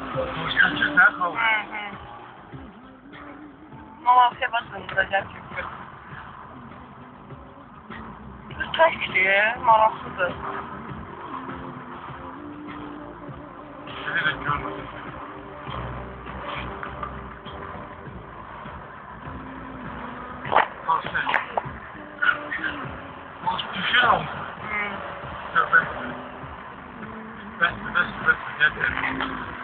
Kaçır sen kal. Malatya basınında gerçekten. Təkdir, maraqlıdır. Seni de görmedim. Nasıl? Nasıl düşür almışsın? Yok ben. Ben yeter.